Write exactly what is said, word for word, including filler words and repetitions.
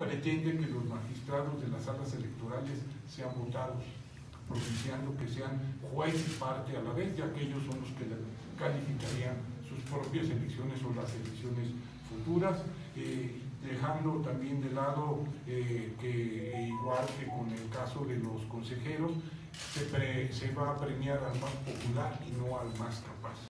pretende que los magistrados de las salas electorales sean votados, propiciando que sean juez y parte a la vez, ya que ellos son los que calificarían sus propias elecciones o las elecciones futuras, eh, dejando también de lado eh, que, igual que con el caso de los consejeros, se, pre, se va a premiar al más popular y no al más capaz.